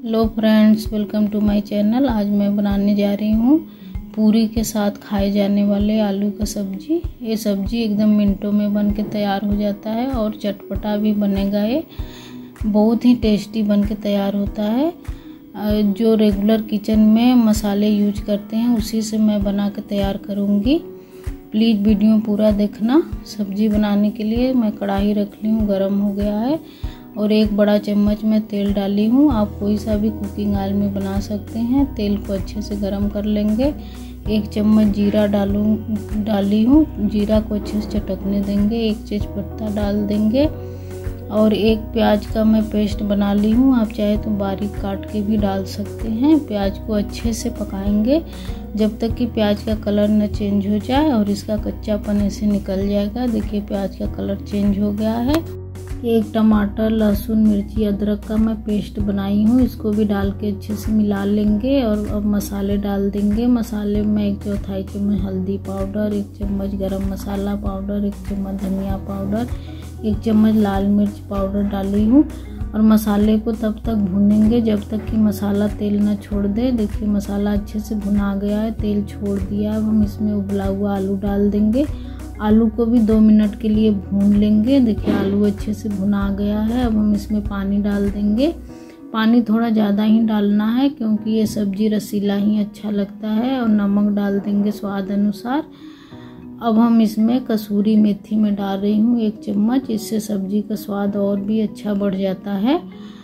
Hello friends, welcome to my channel. आज मैं बनाने जा रही हूँ पूरी के साथ खाए जाने वाले आलू का सब्जी। ये सब्जी एकदम मिनटों में बन के तैयार हो जाता है और चटपटा भी बनेगा। ये बहुत ही टेस्टी बन के तैयार होता है। जो रेगुलर किचन में मसाले यूज करते हैं उसी से मैं बना के तैयार करूँगी। प्लीज़ वीडियो पूरा देखना। सब्जी बनाने के लिए मैं कढ़ाई रख ली हूँ, गरम हो गया है और एक बड़ा चम्मच में तेल डाली हूँ। आप कोई सा भी कुकिंग ऑयल में बना सकते हैं। तेल को अच्छे से गरम कर लेंगे। एक चम्मच जीरा डाली हूँ। जीरा को अच्छे से चटकने देंगे। एक तेजपत्ता डाल देंगे और एक प्याज का मैं पेस्ट बना ली हूँ। आप चाहे तो बारीक काट के भी डाल सकते हैं। प्याज को अच्छे से पकाएंगे जब तक कि प्याज का कलर न चेंज हो जाए और इसका कच्चापन ऐसे निकल जाएगा। देखिए प्याज का कलर चेंज हो गया है। एक टमाटर, लहसुन, मिर्ची, अदरक का मैं पेस्ट बनाई हूँ। इसको भी डाल के अच्छे से मिला लेंगे और अब मसाले डाल देंगे। मसाले में 1/4 चम्मच हल्दी पाउडर, 1 चम्मच गरम मसाला पाउडर, 1 चम्मच धनिया पाउडर, 1 चम्मच लाल मिर्च पाउडर डाली हूँ और मसाले को तब तक भूनेंगे जब तक कि मसाला तेल न छोड़ दे। देखिए मसाला अच्छे से भुना गया है, तेल छोड़ दिया। अब हम इसमें उबला हुआ आलू डाल देंगे। आलू को भी 2 मिनट के लिए भून लेंगे। देखिए आलू अच्छे से भुना गया है। अब हम इसमें पानी डाल देंगे। पानी थोड़ा ज़्यादा ही डालना है क्योंकि ये सब्ज़ी रसीला ही अच्छा लगता है। और नमक डाल देंगे स्वाद अनुसार। अब हम इसमें कसूरी मेथी में डाल रही हूँ 1 चम्मच। इससे सब्ज़ी का स्वाद और भी अच्छा बढ़ जाता है।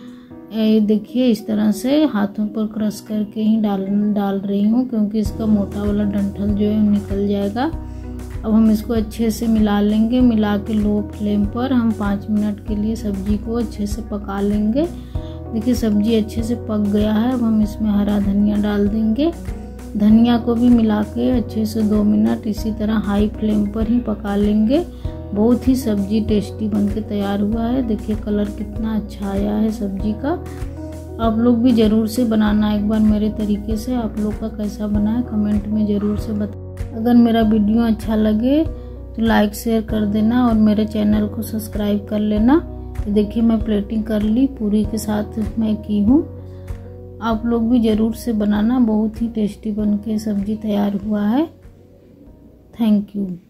देखिए इस तरह से हाथों पर क्रश करके ही डाल रही हूँ क्योंकि इसका मोटा वाला डंठल जो है निकल जाएगा। अब हम इसको अच्छे से मिला लेंगे। मिला के लो फ्लेम पर हम 5 मिनट के लिए सब्जी को अच्छे से पका लेंगे। देखिए सब्जी अच्छे से पक गया है। अब हम इसमें हरा धनिया डाल देंगे। धनिया को भी मिला के अच्छे से 2 मिनट इसी तरह हाई फ्लेम पर ही पका लेंगे। बहुत ही सब्जी टेस्टी बन के तैयार हुआ है। देखिए कलर कितना अच्छा आया है सब्जी का। आप लोग भी ज़रूर से बनाना एक बार मेरे तरीके से। आप लोग का कैसा बना है कमेंट में ज़रूर से बता। अगर मेरा वीडियो अच्छा लगे तो लाइक शेयर कर देना और मेरे चैनल को सब्सक्राइब कर लेना। तो देखिए मैं प्लेटिंग कर ली, पूरी के साथ मैं की हूँ। आप लोग भी ज़रूर से बनाना। बहुत ही टेस्टी बन के सब्जी तैयार हुआ है। Thank you.